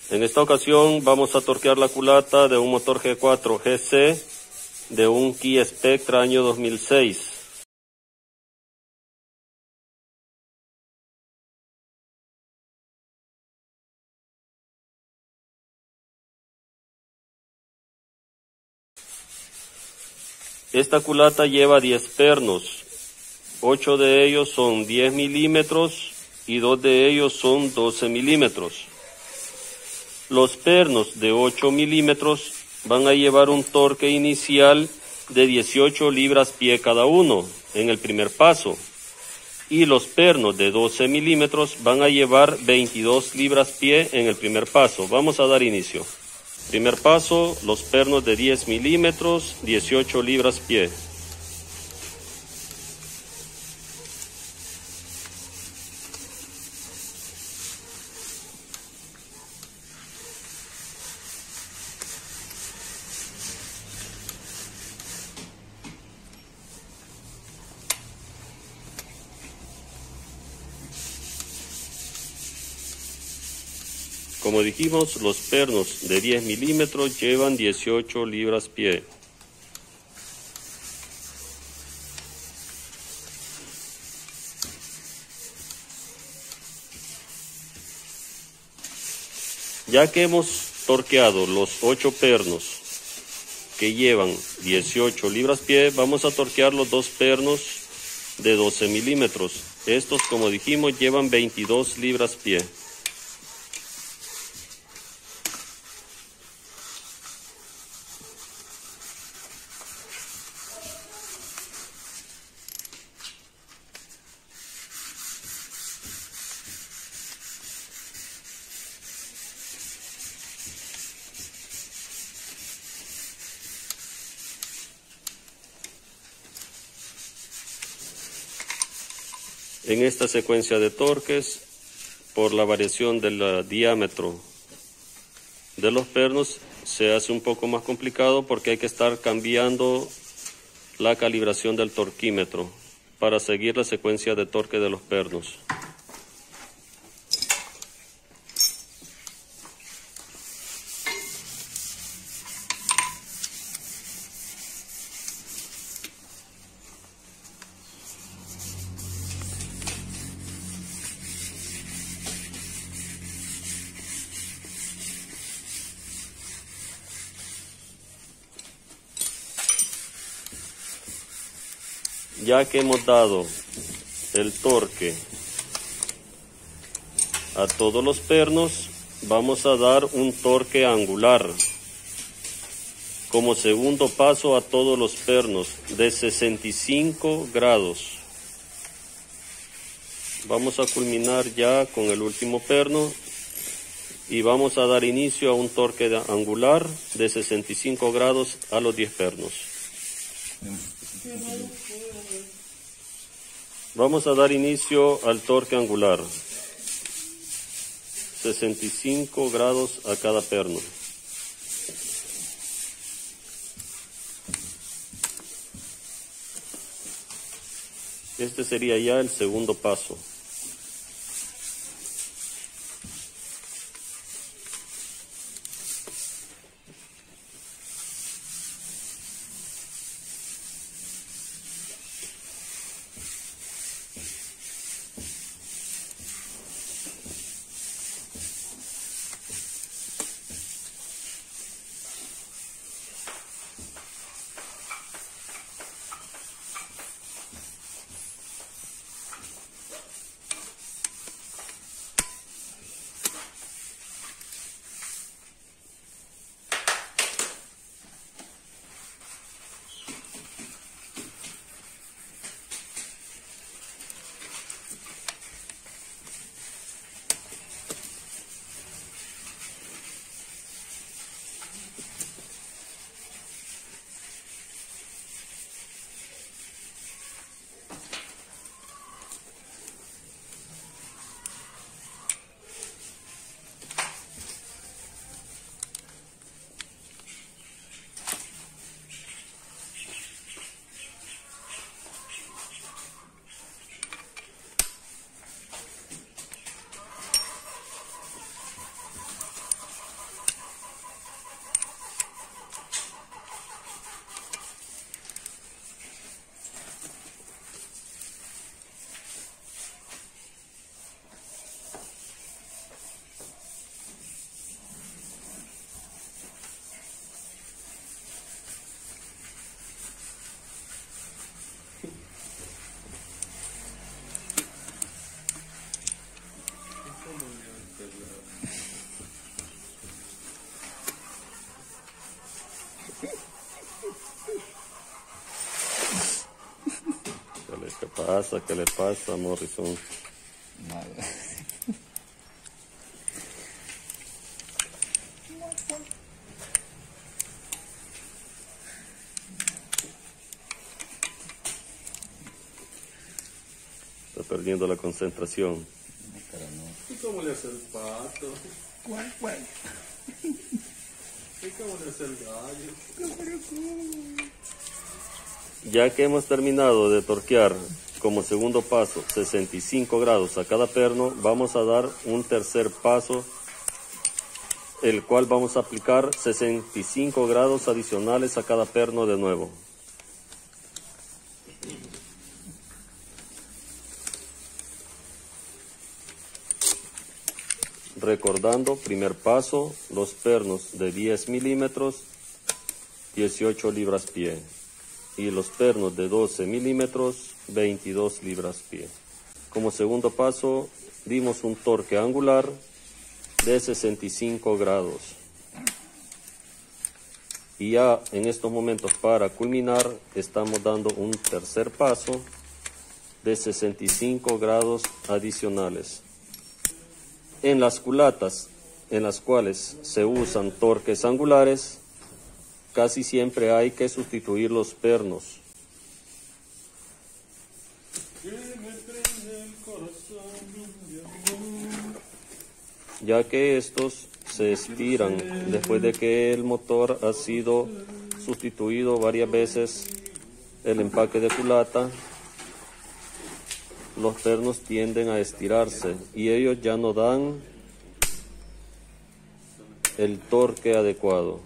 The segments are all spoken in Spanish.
En esta ocasión vamos a torquear la culata de un motor G4 GC de un Kia Spectra año 2006. Esta culata lleva 10 pernos, 8 de ellos son 10 milímetros y 2 de ellos son 12 milímetros. Los pernos de 8 milímetros van a llevar un torque inicial de 18 libras-pie cada uno en el primer paso, y los pernos de 12 milímetros van a llevar 22 libras-pie en el primer paso. Vamos a dar inicio. Primer paso, los pernos de 10 milímetros, 18 libras-pie. Como dijimos, los pernos de 10 milímetros llevan 18 libras-pie. Ya que hemos torqueado los 8 pernos que llevan 18 libras-pie, vamos a torquear los 2 pernos de 12 milímetros. Estos, como dijimos, llevan 22 libras-pie. En esta secuencia de torques, por la variación del diámetro de los pernos, se hace un poco más complicado porque hay que estar cambiando la calibración del torquímetro para seguir la secuencia de torque de los pernos. Ya que hemos dado el torque a todos los pernos, vamos a dar un torque angular como segundo paso a todos los pernos de 65 grados. Vamos a culminar ya con el último perno y vamos a dar inicio a un torque angular de 65 grados a los 10 pernos. Vamos a dar inicio al torque angular, 65 grados a cada perno. Este sería ya el segundo paso. asa, ¿qué le pasa, Morrison? Nada. Está perdiendo la concentración. ¿Y cómo le hace el pato? ¿Cuál? ¿Y cómo le hace el gallo? Ya que hemos terminado de torquear como segundo paso 65 grados a cada perno, vamos a dar un tercer paso, el cual vamos a aplicar 65 grados adicionales a cada perno de nuevo. Recordando, primer paso, los pernos de 10 milímetros, 18 libras-pie. Y los pernos de 12 milímetros, 22 libras-pie. Como segundo paso, dimos un torque angular de 65 grados. Y ya en estos momentos, para culminar, estamos dando un tercer paso de 65 grados adicionales. En las culatas en las cuales se usan torques angulares, casi siempre hay que sustituir los pernos, ya que estos se estiran después de que el motor ha sido sustituido varias veces. El empaque de culata, los pernos tienden a estirarse y ellos ya no dan el torque adecuado.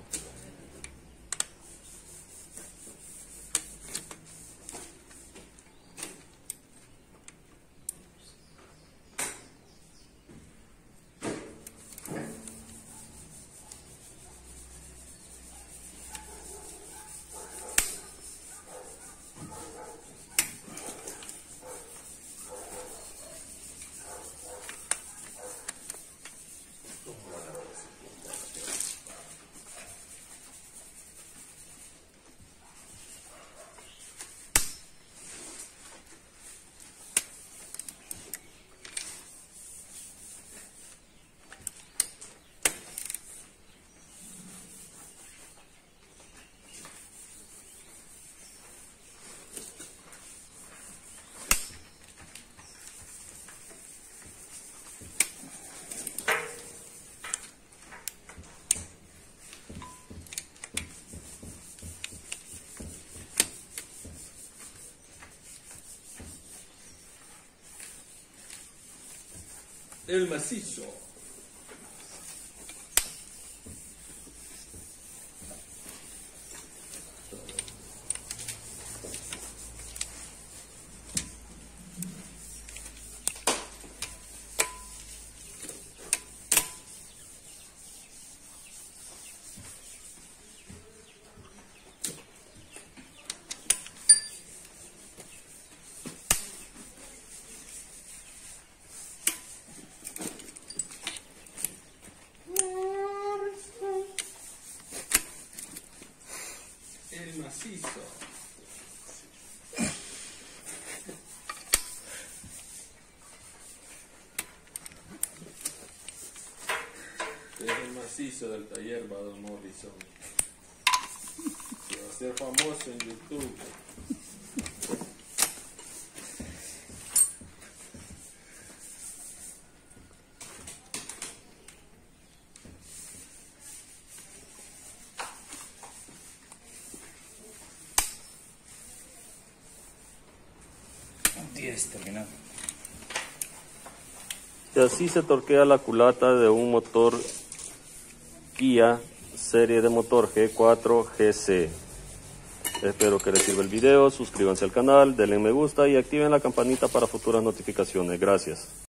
El macizo. Macizo. Es el macizo del taller Badon Morrison. Se va a hacer famoso en YouTube. Terminado. Y así se torquea la culata de un motor Kia serie de motor G4 GC. Espero que les sirva el video, suscríbanse al canal, denle me gusta y activen la campanita para futuras notificaciones. Gracias.